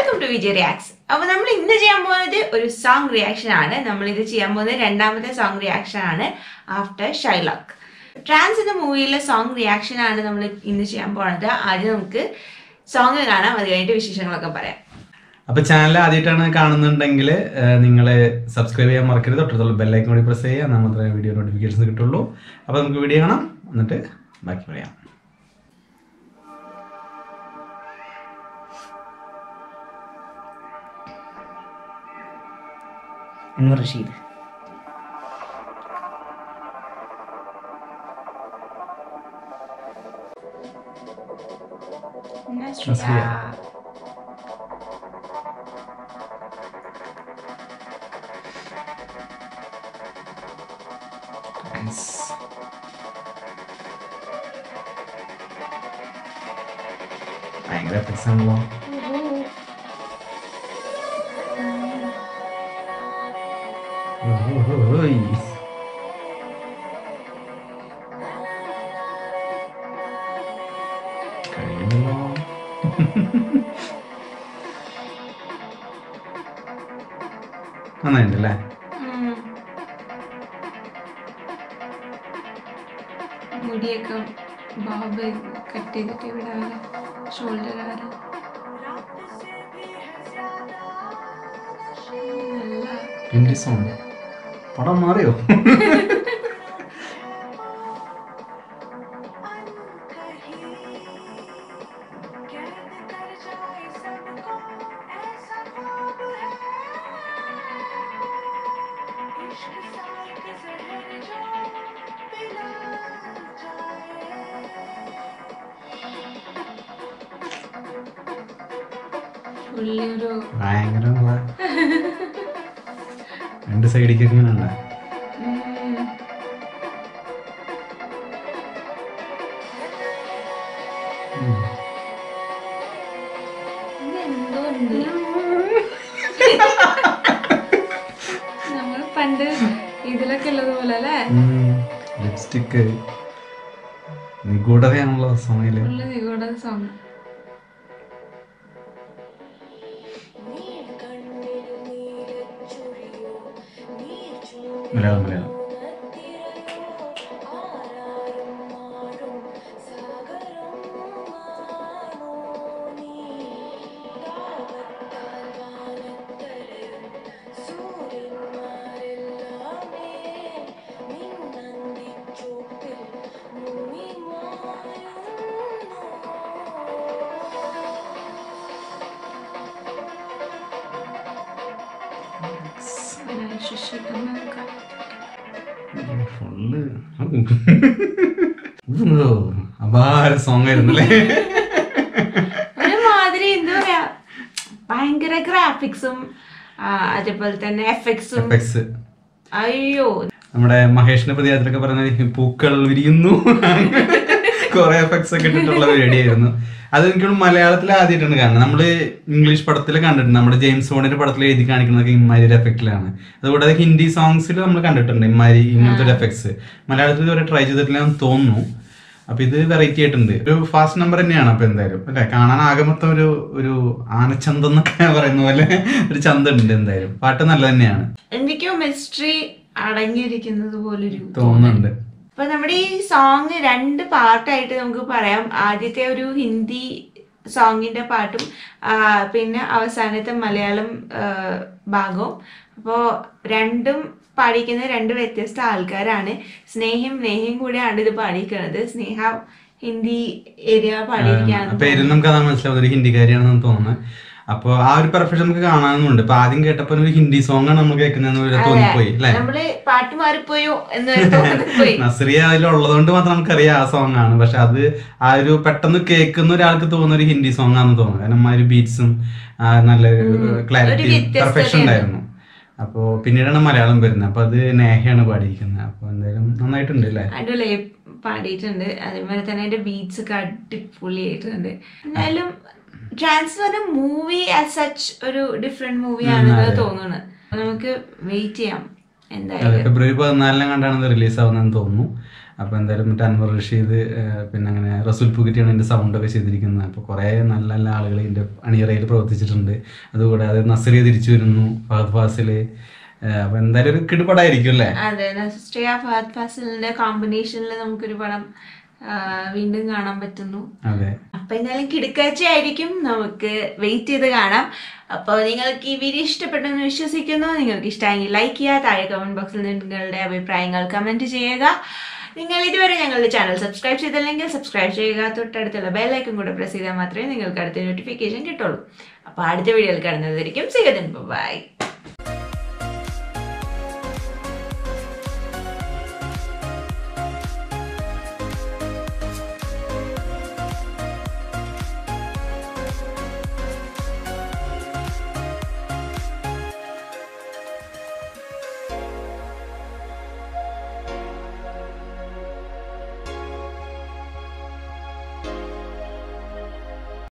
Welcome to Vijay reacts. അപ്പോൾ നമ്മൾ ഇന്ന് ചെയ്യാൻ പോകുന്നത് ഒരു സോങ് റിയാക്ഷൻ ആണ്. നമ്മൾ ഇത് ചെയ്യാൻ പോകുന്നത് രണ്ടാമത്തെ സോങ് റിയാക്ഷൻ ആണ് ആഫ്റ്റർ ഷൈലോക്ക്. ട്രാൻസ് എന്ന മൂവിയിലെ സോങ് റിയാക്ഷൻ ആണ് നമ്മൾ ഇന്ന് ചെയ്യാൻ പോകുന്നത്. ആദ്യം നമുക്ക് സോങ് കാണാം, അത് കഴിഞ്ഞിട്ട് വിശേഷങ്ങളൊക്കെ പറയാം. അപ്പോൾ ചാനൽ ആദ്യമായിട്ടാണ് കാണുന്നുണ്ടെങ്കിൽ നിങ്ങൾ സബ്സ്ക്രൈബ് ചെയ്യാൻ മറക്കരുത്. തൊട്ടടുത്തുള്ള ബെല്ലൈക്കൺ കൂടി പ്രസ് ചെയ്യുക, എന്നാൽ മാത്രമേ വീഡിയോ നോട്ടിഫിക്കേഷൻസ് കിട്ടുള്ളൂ. അപ്പോൾ നമുക്ക് വീഡിയോ കാണാം, എന്നിട്ട് ബാക്കി പറയാം. റഷീദ് Nazriya TRANCE ഭയങ്കര എഫക്ട്സ് ആണല്ലോ. നന്നായിട്ടല്ലേ? മുടിയൊക്കെ ബാബ് കട്ട് ചെയ്തിട്ട് ഇവിടെ ഷോൾഡർ വരെ പടം മാറിയോ? ഭയങ്കര രണ്ട് സൈഡിലേക്ക് എങ്ങനെ ഉണ്ട്? നമ്മൾ പണ്ട് ഇതിലൊക്കെ ഉള്ളത് പോലെ അല്ലേ? ലിപ്സ്റ്റിക്ക് നിഗൂഢതയാണല്ലോ സോങ്ങില്. നിഗൂഢത സോങ്. മലയാളം മലയാളം അപാര സോങ് ആയിരുന്നല്ലേ? ഒരുമാതിരി എന്താ പറയാ, ഭയങ്കര ഗ്രാഫിക്സും അതേപോലെ തന്നെ എഫക്ട്സും. അയ്യോ, നമ്മുടെ മഹേഷിന്റെ പ്രതിയാത്രയൊക്കെ പറഞ്ഞ പൂക്കൾ വിരിയുന്നു, കുറെ എഫക്ട്സ് ഒക്കെ ഇട്ടിട്ടുള്ള പരിപാടിയായിരുന്നു. അത് എനിക്ക് മലയാളത്തിൽ ആദ്യമായിട്ടാണ് കാണുന്നത്. നമ്മള് ഇംഗ്ലീഷ് പടത്തിൽ കണ്ടിട്ടുണ്ട്, നമ്മുടെ ജെയിംസ് ബോണ്ടിന്റെ പടത്തിൽ എഴുതി കാണിക്കുന്നതൊക്കെ ഇമ്മാരി ഒരു എഫക്റ്റിലാണ്. അതുകൂടാതെ ഹിന്ദി സോങ്സിൽ നമ്മൾ കണ്ടിട്ടുണ്ട് ഇമ്മാരി ഇങ്ങനത്തെ ഒരു എഫക്ട്സ്. മലയാളത്തിൽ ഇതുവരെ ട്രൈ ചെയ്തിട്ടില്ലെന്ന് തോന്നുന്നു. അപ്പൊ ഇത് വെറൈറ്റി ആയിട്ടുണ്ട്. ഒരു ഫാസ്റ്റ് നമ്പർ തന്നെയാണ്. അപ്പൊ എന്തായാലും അല്ലെ, കാണാൻ ആകെ മൊത്തം ഒരു ആനച്ചന്തം എന്നൊക്കെ പറയുന്ന പോലെ ഒരു ചന്തമുണ്ട്. എന്തായാലും പാട്ട് നല്ല തന്നെയാണ്. എന്തൊക്കെയോ മിസ്റ്ററി അടങ്ങിയിരിക്കുന്നത് പോലൊരു തോന്നുന്നുണ്ട്. അപ്പൊ നമ്മുടെ ഈ സോങ് രണ്ട് പാർട്ടായിട്ട് നമുക്ക് പറയാം. ആദ്യത്തെ ഒരു ഹിന്ദി സോങ്ങിന്റെ പാട്ടും പിന്നെ അവസാനത്തെ മലയാളം ഭാഗവും. അപ്പോൾ രണ്ടും പാടിക്കുന്ന രണ്ട് വ്യത്യസ്ത ആൾക്കാരാണ്. സ്നേഹയും നെഹയും കൂടെയാണ് ഇത് പാടിക്കുന്നത്. സ്നേഹ ഹിന്ദി ഏരിയ പാടിയിരിക്കുകയാണ്. പേര് നമുക്ക് അതാ മനസ്സിലാവുന്നത്, ഒരു ഹിന്ദിക്കാരിയാണെന്ന് തോന്നുന്നത്. അപ്പൊ ആ ഒരു പെർഫെക്ഷൻ നമുക്ക് കാണാനുണ്ട്. ഇപ്പൊ ആദ്യം കേട്ടപ്പോ ഒരു ഹിന്ദി സോങ് ആണ് നമ്മൾ കേൾക്കുന്നതെന്ന് തോന്നിപ്പോയി അല്ലെ? നമ്മള് പാട്ട് മാറിപ്പോയോ എന്ന് തോന്നിപ്പോയി. നസ്രിയ അതിലുള്ളതുകൊണ്ട് മാത്രം നമുക്കറിയാം ആ സോങ് ആണ്. പക്ഷെ അത് ആ ഒരു പെട്ടെന്ന് കേൾക്കുന്ന ഒരാൾക്ക് തോന്നുന്ന ഒരു ഹിന്ദി സോങ് ആണെന്ന് തോന്നുന്നു. കാരണം ആ ഒരു ബീറ്റ്സും നല്ലൊരു ക്ലാരിറ്റി പെർഫെക്ഷൻ ഉണ്ടായിരുന്നു. അപ്പൊ പിന്നീടാണ് മലയാളം വരുന്നത്. അപ്പൊ അത് നേഹയാണ് പാടിയിരിക്കുന്നത്. അപ്പൊ എന്തായാലും നന്നായിട്ടുണ്ട് അല്ലേ? അടിപൊളി പാടിയിട്ടുണ്ട്. അതേപോലെ തന്നെ അതിന്റെ ബീറ്റ്സ് ഒക്കെ അടിപൊളിയായിട്ടുണ്ട്. എന്തായാലും ട്രാൻസ് പറഞ്ഞ മൂവി ആസ് സച്ച് ഒരു ഡിഫറെന്റ് മൂവി ആണെന്ന് തോന്നുന്നു. നമുക്ക് വെയിറ്റ് ചെയ്യാം. എന്തായാലും ഫെബ്രുവരി 14 കണ്ടാണ് റിലീസ് ആവുന്നതെന്ന് തോന്നുന്നു. അപ്പോൾ എന്തായാലും മറ്റേ അൻവർ റഷീദ് പിന്നെ അങ്ങനെ റസൂൽ പുകിറ്റിയാണ് എൻ്റെ സൗണ്ടൊക്കെ ചെയ്തിരിക്കുന്നത്. അപ്പോൾ കുറേ നല്ല നല്ല ആളുകൾ ഇതിൻ്റെ അണിയറയിൽ പ്രവർത്തിച്ചിട്ടുണ്ട്. അതുകൂടാതെ നസ്രിയ തിരിച്ചു വരുന്നു, ഫഹദ് ഫാസിൽ. അപ്പോൾ എന്തായാലും ഒരു കിടുപടായിരിക്കും അല്ലേ? അതെ, നസ്രിയ ഫഹദ് ഫാസിലിന്റെ കോമ്പിനേഷനിൽ നമുക്കൊരു പടം വീണ്ടും കാണാൻ പറ്റുന്നു. അതെ, അപ്പൊ എന്തായാലും കിടുക്കാഴ്ചയായിരിക്കും, നമുക്ക് വെയിറ്റ് ചെയ്ത് കാണാം. അപ്പോൾ നിങ്ങൾക്ക് ഈ വീഡിയോ ഇഷ്ടപ്പെട്ടെന്ന് വിശ്വസിക്കുന്നു. നിങ്ങൾക്ക് ഇഷ്ടമെങ്കിൽ ലൈക്ക് ചെയ്യുക, താഴെ കമന്റ് ബോക്സിൽ നിങ്ങളുടെ അഭിപ്രായങ്ങൾ കമന്റ് ചെയ്യുക. നിങ്ങൾ ഇതുവരെ ഞങ്ങളുടെ ചാനൽ സബ്സ്ക്രൈബ് ചെയ്തില്ലെങ്കിൽ സബ്സ്ക്രൈബ് ചെയ്യുക. തൊട്ടടുത്തുള്ള ബെല്ലൈക്കൺ കൂടെ പ്രസ് ചെയ്താൽ മാത്രമേ നിങ്ങൾക്ക് അടുത്ത നോട്ടിഫിക്കേഷൻ കിട്ടുള്ളൂ. അപ്പോൾ അടുത്ത വീഡിയോയിൽ കാണുന്നതായിരിക്കും. See you then. Bye.